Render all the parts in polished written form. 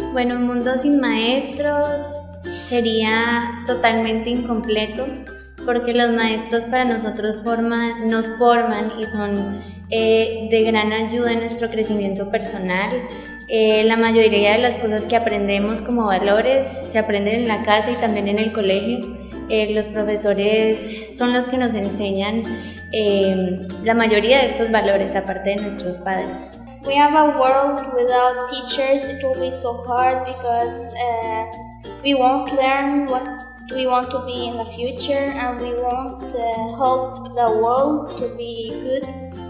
Bueno, un mundo sin maestros sería totalmente incompleto, porque los maestros para nosotros nos forman y son de gran ayuda en nuestro crecimiento personal. La mayoría de las cosas que aprendemos como valores se aprenden en la casa y también en el colegio. Los profesores son los que nos enseñan la mayoría de estos valores, aparte de nuestros padres. We have a world without teachers. It will be so hard because we won't learn what we want to be in the future, and we won't help the world to be good.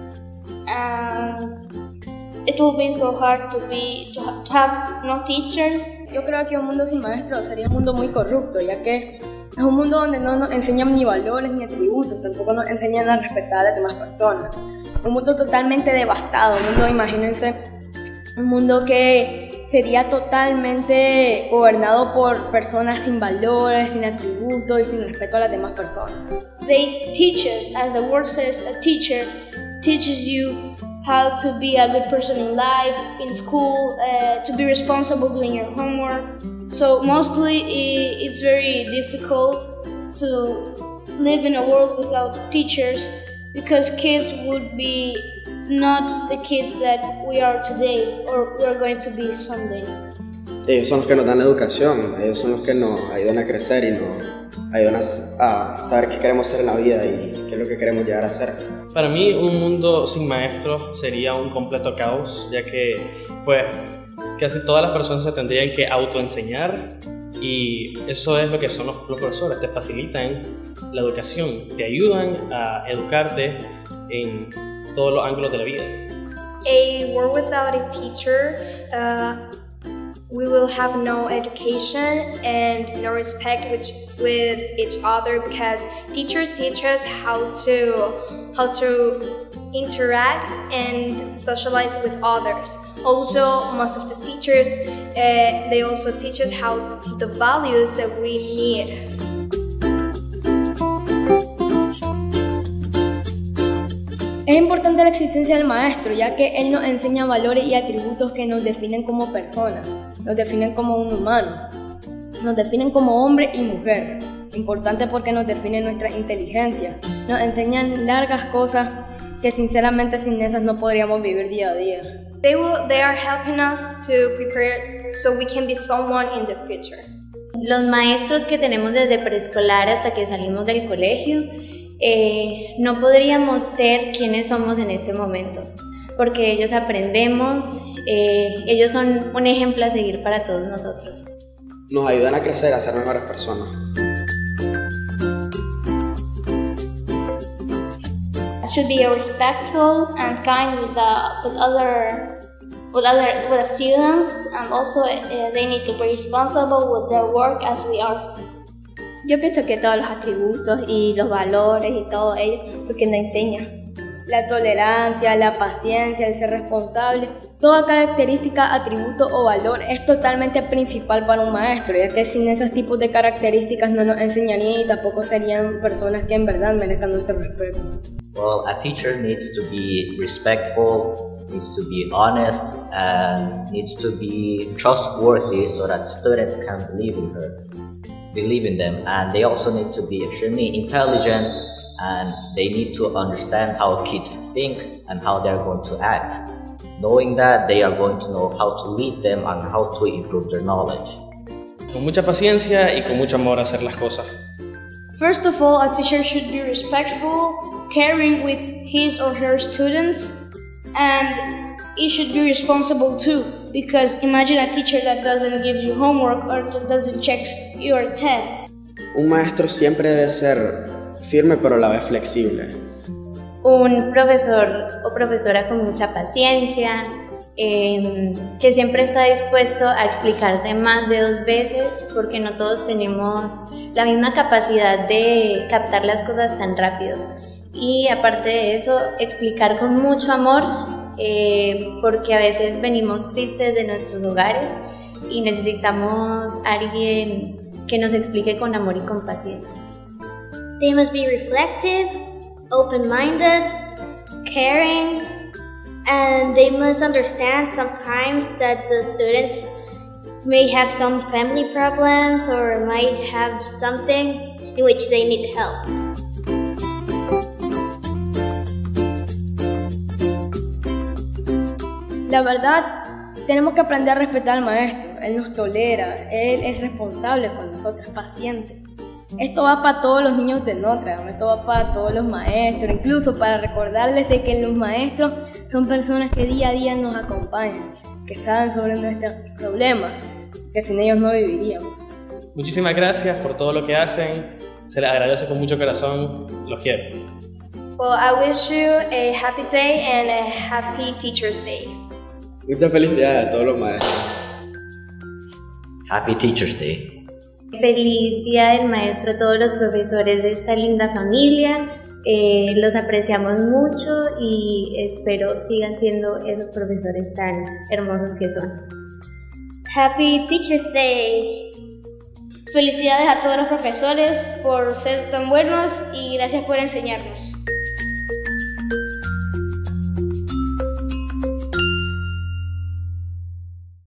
It will be so hard to have no teachers. Yo creo que un mundo sin maestros sería un mundo muy corrupto, ya que es un mundo donde no nos enseñan ni valores ni atributos, tampoco nos enseñan a respetar a las demás personas. Un mundo totalmente devastado, un mundo, imagínense, un mundo que sería totalmente gobernado por personas sin valores, sin atributos y sin respeto a las demás personas. They teach us, as the word says, a teacher teaches you how to be a good person in life, in school, to be responsible doing your homework. So mostly it's very difficult to live in a world without teachers, because kids would be not the kids that we are today or we are going to be someday. Ellos son los que nos dan la educación, ellos son los que nos ayudan a crecer y nos ayudan a saber qué queremos hacer en la vida y qué es lo que queremos llegar a ser. Para mí, un mundo sin maestros sería un completo caos, ya que pues casi todas las personas se tendrían que autoenseñar, y eso es lo que son los profesores. Te facilitan la educación, te ayudan a educarte en todos los ángulos de la vida. A world without a teacher, we will have no education and no respect with each other, because teachers teach us how to interact and socialize with others. Also, most of the teachers, they also teach us how the values that we need. Es importante la existencia del maestro, ya que él nos enseña valores y atributos que nos definen como personas, nos definen como un humano, nos definen como hombre y mujer. Importante porque nos define nuestra inteligencia, nos enseñan largas cosas que sinceramente sin esas no podríamos vivir día a día. They are helping us to prepare so we can be someone in the future. Los maestros que tenemos desde preescolar hasta que salimos del colegio, no podríamos ser quienes somos en este momento, porque ellos aprendemos, ellos son un ejemplo a seguir para todos nosotros. Nos ayudan a crecer, a ser mejores personas. Should be respectful and kind with the students, and also they need to be responsible with their work as we are. Yo pienso que todos los atributos y los valores y todo ello, porque nos enseña. La tolerancia, la paciencia, el ser responsable, toda característica, atributo o valor es totalmente principal para un maestro, ya que sin esos tipos de características no nos enseñaría y tampoco serían personas que en verdad merezcan nuestro respeto. Well, a teacher needs to be respectful, needs to be honest, and needs to be trustworthy so that students can believe in them, and they also need to be extremely intelligent, and they need to understand how kids think and how they're going to act. Knowing that, they are going to know how to lead them and how to improve their knowledge. Con mucha paciencia y con mucho amor a hacer las cosas. First of all, a teacher should be respectful, caring with his or her students, and he should be responsible too, because imagine a teacher that doesn't give you homework or that doesn't check your tests. Un maestro siempre debe ser firme pero a la vez flexible. Un profesor o profesora con mucha paciencia, que siempre está dispuesto a explicarte más de 2 veces, porque no todos tenemos la misma capacidad de captar las cosas tan rápido. Y aparte de eso, explicar con mucho amor, porque a veces venimos tristes de nuestros hogares y necesitamos a alguien que nos explique con amor y con paciencia. They must be reflective, open-minded, caring, and they must understand sometimes that the students may have some family problems or might have something in which they need help. La verdad, tenemos que aprender a respetar al maestro. Él nos tolera, él es responsable con nosotros, paciente. Esto va para todos los niños de Notre Dame, esto va para todos los maestros, incluso para recordarles de que los maestros son personas que día a día nos acompañan, que saben sobre nuestros problemas, que sin ellos no viviríamos. Muchísimas gracias por todo lo que hacen, se les agradece con mucho corazón, los quiero. Well, I wish you a happy day and a happy Teacher's Day. Muchas felicidades a todos los maestros. Happy Teacher's Day. Feliz Día del Maestro a todos los profesores de esta linda familia. Los apreciamos mucho y espero sigan siendo esos profesores tan hermosos que son. Happy Teacher's Day. Felicidades a todos los profesores por ser tan buenos y gracias por enseñarnos.